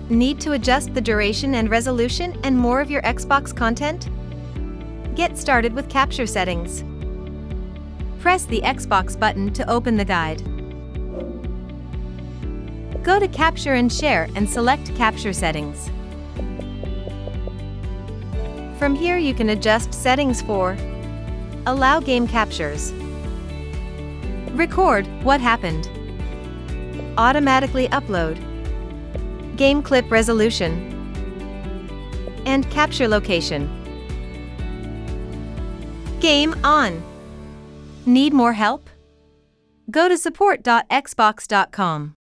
Need to adjust the duration and resolution and more of your Xbox content? Get started with capture settings. Press the Xbox button to open the guide. Go to Capture and Share and select Capture Settings. From here you can adjust settings for Allow Game Captures, Record what happened, Automatically upload, Game clip resolution, and Capture location. Game on! Need more help? Go to support.xbox.com.